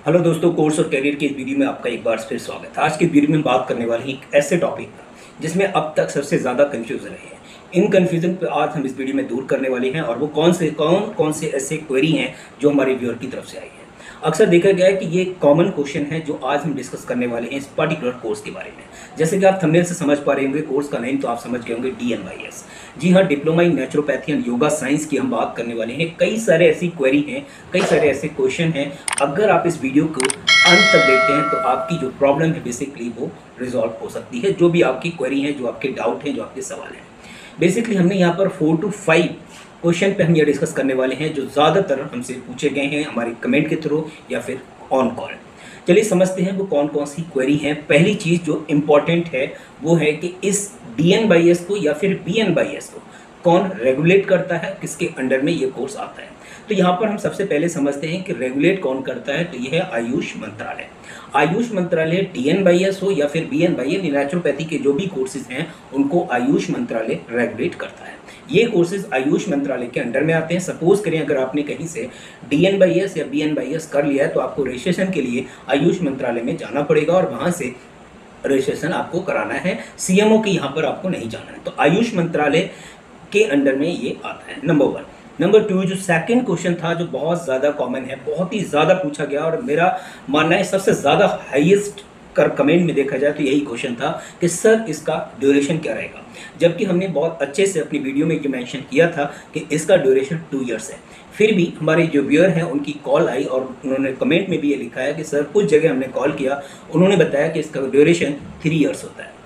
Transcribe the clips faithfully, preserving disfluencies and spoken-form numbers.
Hello दोस्तों, course और career के इस वीडियो में आपका एक बार फिर स्वागत है। आज के वीडियो में बात करने वाले हैं एक ऐसे टॉपिक पर जिसमें अब तक सबसे ज़्यादा कंफ्यूजन रहे हैं। इन कंफ्यूजन पे आज हम इस वीडियो में दूर करने वाले हैं और वो कौन से कौन कौन से ऐसे क्वेरी हैं जो हमारे व्यूअर की तरफ से आई है। अक्सर देखा गया है कि ये कॉमन क्वेश्चन है जो आज हम डिस्कस करने वाले हैं इस पर्टिकुलर कोर्स के बारे में। जैसे कि आप थंबनेल से समझ पा रहे होंगे, कोर्स का नेम तो आप समझ गए होंगे, डी एन वाई एस। जी हाँ, diploma in naturopathy and yoga science की हम बात करने वाले हैं। कई सारे ऐसी क्वेरी हैं, कई सारे ऐसे क्वेश्चन हैं। अगर आप इस वीडियो को अंत तक देखते हैं तो आपकी जो प्रॉब्लम है बेसिकली वो रिजॉल्व हो सकती है। जो भी आपकी क्वेरी है, जो आपके डाउट हैं, जो आपके सवाल हैं, बेसिकली हमने यहाँ पर फोर टू फाइव क्वेश्चन पे हम ये डिस्कस करने वाले हैं जो ज़्यादातर हमसे पूछे गए हैं हमारे कमेंट के थ्रू या फिर ऑन कॉल। चलिए समझते हैं वो कौन कौन सी क्वेरी हैं। पहली चीज़ जो इम्पॉर्टेंट है वो है कि इस डी एन वाई एस को या फिर बी एन वाई एस को कौन रेगुलेट करता है, किसके अंडर में ये कोर्स आता है। तो यहाँ पर हम सबसे पहले समझते हैं कि रेगुलेट कौन करता है। तो यह है आयुष मंत्रालय। आयुष मंत्रालय डी एन वाई एस हो या फिर B N Y S, naturopathy के जो भी कोर्सेज हैं उनको आयुष मंत्रालय रेगुलेट करता है। ये कोर्सेज आयुष मंत्रालय के अंडर में आते हैं। सपोज करें अगर आपने कहीं से डी एन वाई एस या बी एन वाई एस कर लिया है तो आपको रजिस्ट्रेशन के लिए आयुष मंत्रालय में जाना पड़ेगा और वहाँ से रजिस्ट्रेशन आपको कराना है। सी एम ओ के यहाँ पर आपको नहीं जाना है। तो आयुष मंत्रालय के अंडर में ये आता है, नंबर वन। नंबर टू, जो सेकंड क्वेश्चन था जो बहुत ज़्यादा कॉमन है, बहुत ही ज़्यादा पूछा गया और मेरा मानना है सबसे ज़्यादा हाईएस्ट कर कमेंट में देखा जाए तो यही क्वेश्चन था कि सर इसका ड्यूरेशन क्या रहेगा। जबकि हमने बहुत अच्छे से अपनी वीडियो में ये मेंशन किया था कि इसका ड्यूरेशन टू इयर्स है। फिर भी हमारे जो व्यूअर हैं उनकी कॉल आई और उन्होंने कमेंट में भी ये लिखा है कि सर कुछ जगह हमने कॉल किया, उन्होंने बताया कि इसका ड्यूरेशन थ्री इयर्स होता है।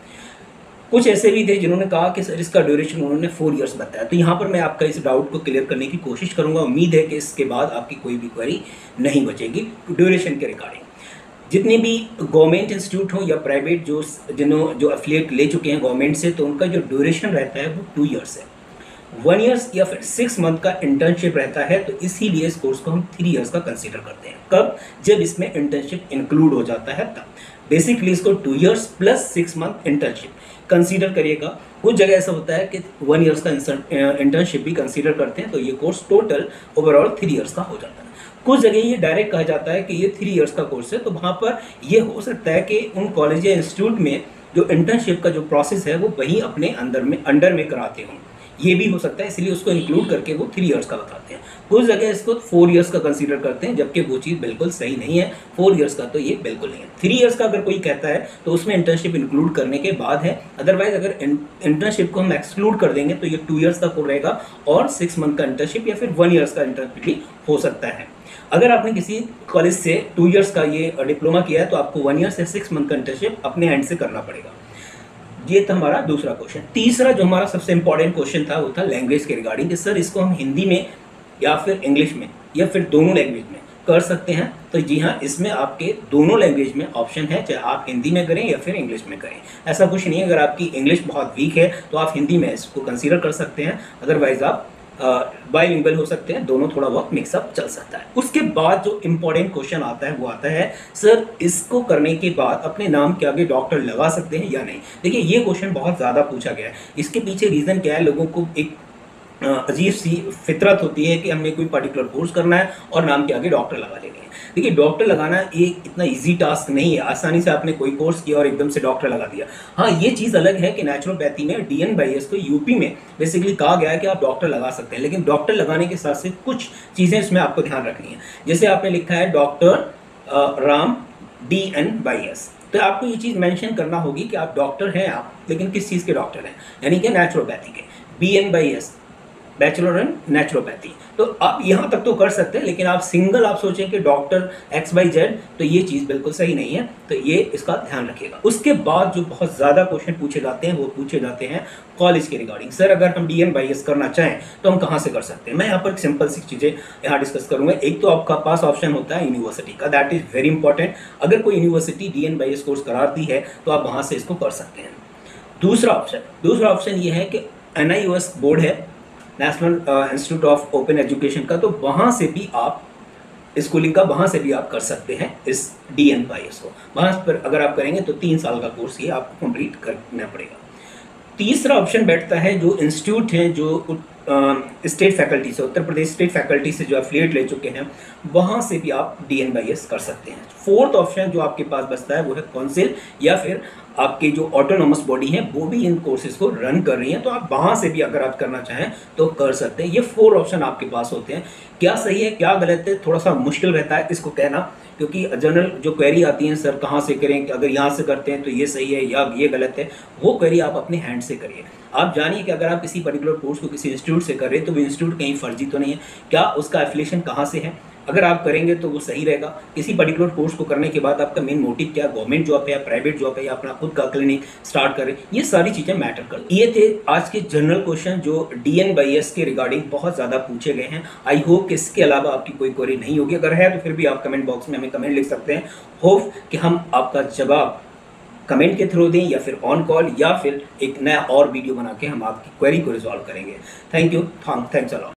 कुछ ऐसे भी थे जिन्होंने कहा कि सर इसका ड्यूरेशन उन्होंने फोर इयर्स बताया। तो यहाँ पर मैं आपका इस डाउट को क्लियर करने की कोशिश करूँगा। उम्मीद है कि इसके बाद आपकी कोई भी क्वेरी नहीं बचेगी ड्यूरेशन के रिगार्डिंग। जितने भी गवर्नमेंट इंस्टीट्यूट हो या प्राइवेट जो जिन्हों जो एफिलिएट ले चुके हैं गवर्नमेंट से, तो उनका जो ड्यूरेशन रहता है वो टू इयर्स है। वन ईयर्स या फिर सिक्स मंथ का इंटर्नशिप रहता है। तो इसीलिए इस कोर्स को हम थ्री इयर्स का कंसीडर करते हैं। कब? जब इसमें इंटर्नशिप इंक्लूड हो जाता है तब। बेसिकली इसको two years plus six month internship consider करिएगा। कुछ जगह ऐसा होता है कि वन ईयर्स का इंटर्नशिप भी कंसीडर करते हैं, तो ये course total overall three years का हो जाता है। कुछ जगह ये डायरेक्ट कहा जाता है कि ये थ्री इयर्स का कोर्स है, तो वहाँ पर ये हो सकता है कि उन कॉलेज या इंस्टीट्यूट में जो इंटर्नशिप का जो प्रोसेस है वो वहीं अपने अंदर में अंडर में कराते हों। ये भी हो सकता है, इसलिए उसको इंक्लूड करके वो थ्री इयर्स का बताते हैं। कुछ जगह इसको फोर इयर्स का कंसीडर करते हैं, जबकि वो चीज़ बिल्कुल सही नहीं है। फोर इयर्स का तो ये बिल्कुल नहीं है। थ्री इयर्स का अगर कोई कहता है तो उसमें इंटर्नशिप इंक्लूड करने के बाद है। अदरवाइज अगर इंटर्नशिप को हम एक्सक्लूड कर देंगे तो ये टू इयर्स का कोर्स रहेगा और सिक्स मंथ का इंटर्नशिप या फिर वन ईयर्स का इंटर्नशिप भी हो सकता है। अगर आपने किसी कॉलेज से टू इयर्स का ये डिप्लोमा किया है तो आपको वन ईयर से सिक्स मंथ का इंटर्नशिप अपने हैंड से करना पड़ेगा। ये था हमारा दूसरा क्वेश्चन। तीसरा जो हमारा सबसे इंपॉर्टेंट क्वेश्चन था वो था लैंग्वेज के रिगार्डिंग कि सर इसको हम हिंदी में या फिर इंग्लिश में या फिर दोनों लैंग्वेज में कर सकते हैं। तो जी हाँ, इसमें आपके दोनों लैंग्वेज में ऑप्शन है, चाहे आप हिंदी में करें या फिर इंग्लिश में करें। ऐसा कुछ नहीं है, अगर आपकी इंग्लिश बहुत वीक है तो आप हिंदी में इसको कंसीडर कर सकते हैं। अदरवाइज आप बाइलिंगुअल हो सकते हैं, दोनों थोड़ा बहुत मिक्सअप चल सकता है। उसके बाद जो इम्पोर्टेंट क्वेश्चन आता है वो आता है सर इसको करने के बाद अपने नाम के आगे डॉक्टर लगा सकते हैं या नहीं। देखिए ये क्वेश्चन बहुत ज़्यादा पूछा गया है। इसके पीछे रीज़न क्या है, लोगों को एक अजीब सी फितरत होती है कि हमें कोई पर्टिकुलर कोर्स करना है और नाम के आगे डॉक्टर लगा लेने हैं। देखिए डॉक्टर लगाना एक इतना इजी टास्क नहीं है। आसानी से आपने कोई कोर्स किया और एकदम से डॉक्टर लगा दिया। हाँ, ये चीज़ अलग है कि नेचुरोपैथी में डी एन वाई एस को यूपी में बेसिकली कहा गया है कि आप डॉक्टर लगा सकते हैं, लेकिन डॉक्टर लगाने के साथ साथ कुछ चीज़ें इसमें आपको ध्यान रखनी है। जैसे आपने लिखा है doctor Ram D N Y S, तो आपको ये चीज़ मेंशन करना होगी कि आप डॉक्टर हैं आप, लेकिन किस चीज़ के डॉक्टर हैं, यानी कि नेचुरोपैथी के। B N Y S bachelor in naturopathy, तो आप यहाँ तक तो कर सकते हैं, लेकिन आप सिंगल आप सोचें कि डॉक्टर एक्स वाई जेड, तो ये चीज़ बिल्कुल सही नहीं है। तो ये इसका ध्यान रखिएगा। उसके बाद जो बहुत ज़्यादा क्वेश्चन पूछे जाते हैं वो पूछे जाते हैं कॉलेज के रिगार्डिंग। सर अगर हम डी एन वाई एस करना चाहें तो हम कहाँ से कर सकते हैं। मैं यहाँ पर सिंपल सी चीज़ें यहाँ डिस्कस करूँगा। एक तो आपका पास ऑप्शन होता है यूनिवर्सिटी का, दैट इज़ वेरी इंपॉर्टेंट। अगर कोई university D N Y S course कराती है तो आप वहाँ से इसको कर सकते हैं। दूसरा ऑप्शन दूसरा ऑप्शन ये है कि N I O S board है, National Institute of Open Education का, तो वहाँ से भी आप स्कूलिंग का वहाँ से भी आप कर सकते हैं इस डी एन वाई एस को। वहाँ पर अगर आप करेंगे तो तीन साल का कोर्स ये आपको कंप्लीट करना पड़ेगा। तीसरा ऑप्शन बैठता है जो इंस्टीट्यूट हैं जो स्टेट फैकल्टी से, उत्तर प्रदेश स्टेट फैकल्टी से जो एफिलिएट ले चुके हैं, वहाँ से भी आप डी एन बाई एस कर सकते हैं। फोर्थ ऑप्शन जो आपके पास बचता है वो है काउंसिल, या फिर आपकी जो ऑटोनोमस बॉडी है वो भी इन कोर्सेज को रन कर रही हैं, तो आप वहाँ से भी अगर आप करना चाहें तो कर सकते हैं। ये फोर ऑप्शन आपके पास होते हैं। क्या सही है क्या गलत है थोड़ा सा मुश्किल रहता है इसको कहना, क्योंकि जनरल जो क्वेरी आती है सर कहाँ से करें, अगर यहाँ से करते हैं तो ये सही है या ये गलत है, वो क्वेरी आप अपने हैंड से करिए। आप जानिए कि अगर आप किसी पर्टिकुलर कोर्स को किसी इंस्टीट्यूट से कर रहे हैं तो वो इंस्टीट्यूट कहीं फर्जी तो नहीं है, क्या उसका एफिलिएशन कहाँ से है, अगर आप करेंगे तो वो सही रहेगा। किसी पर्टिकुलर कोर्स को करने के बाद आपका मेन मोटिव क्या, गवर्नमेंट जॉब है या प्राइवेट जॉब है या अपना खुद का क्लिनिक स्टार्ट करें, ये सारी चीज़ें मैटर करती हैं। ये थे आज के जनरल क्वेश्चन जो डी एन बाई एस के रिगार्डिंग बहुत ज़्यादा पूछे गए हैं। आई होप कि इसके अलावा आपकी कोई क्वेरी नहीं होगी, अगर है तो फिर भी आप कमेंट बॉक्स में हमें कमेंट लिख सकते हैं। होप कि हम आपका जवाब कमेंट के थ्रू दें या फिर ऑन कॉल या फिर एक नया और वीडियो बना के हम आपकी क्वेरी को रिजॉल्व करेंगे। Thank you, thanks a lot.